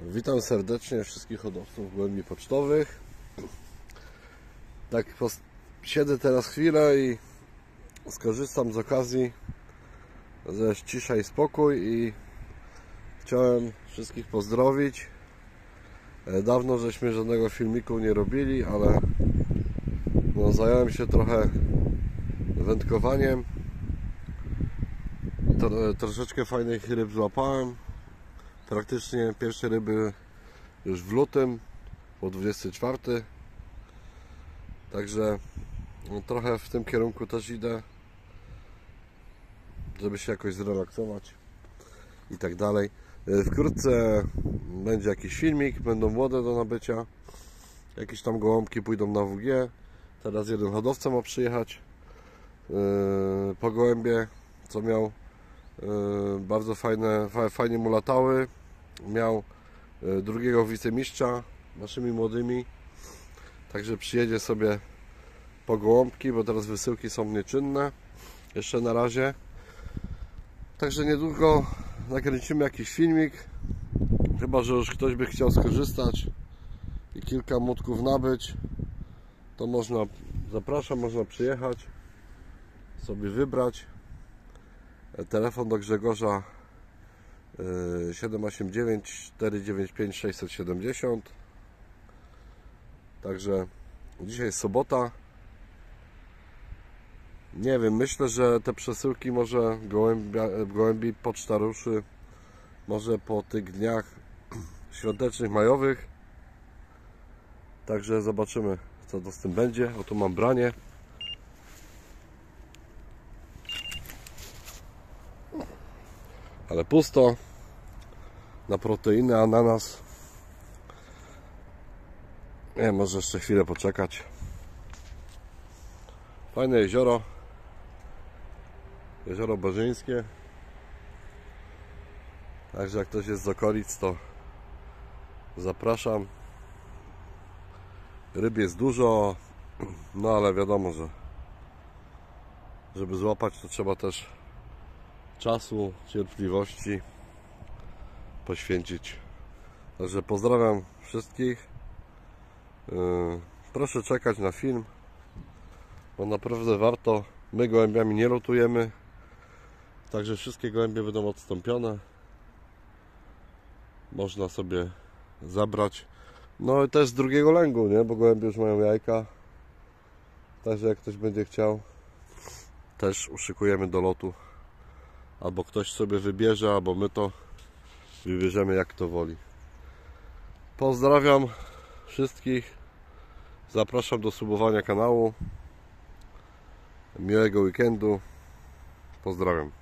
Witam serdecznie wszystkich hodowców gołębi pocztowych. Tak, siedzę teraz chwilę i skorzystam z okazji, że jest cisza i spokój, i chciałem wszystkich pozdrowić. Dawno żeśmy żadnego filmiku nie robili, ale zająłem się trochę wędkowaniem. Troszeczkę fajnych ryb złapałem. Praktycznie pierwsze ryby już w lutym, po 24. Także trochę w tym kierunku też idę, żeby się jakoś zrelaksować i tak dalej. Wkrótce będzie jakiś filmik, będą młode do nabycia. Jakieś tam gołąbki pójdą na WG. Teraz jeden hodowca ma przyjechać po gołębie, co miał bardzo fajnie mu latały. Miał drugiego wicemistrza naszymi młodymi, także przyjedzie sobie po gołąbki, bo teraz wysyłki są nieczynne jeszcze na razie. Także niedługo nakręcimy jakiś filmik, chyba że już ktoś by chciał skorzystać i kilka młotków nabyć, to zapraszam, można przyjechać, sobie wybrać. Telefon do Grzegorza 789 495 670. Także dzisiaj jest sobota. Nie wiem, myślę, że te przesyłki może gołębi poczta ruszy może po tych dniach świątecznych, majowych. Także zobaczymy, co to z tym będzie. Oto mam branie. Ale pusto. Na proteiny, ananas. Nie, może jeszcze chwilę poczekać. Fajne jezioro. Jezioro Barzyńskie. Także jak ktoś jest z okolic, to zapraszam. Ryb jest dużo, no ale wiadomo, że żeby złapać, to trzeba też czasu, cierpliwości poświęcić. Także pozdrawiam wszystkich. Proszę czekać na film, bo naprawdę warto. My gołębiami nie lotujemy, także wszystkie gołębie będą odstąpione. Można sobie zabrać. No i też z drugiego lęgu, nie? Bo gołębie już mają jajka. Także jak ktoś będzie chciał, też uszykujemy do lotu. Albo ktoś sobie wybierze, albo my to wybierzemy, jak to woli. Pozdrawiam wszystkich. Zapraszam do subowania kanału. Miłego weekendu. Pozdrawiam.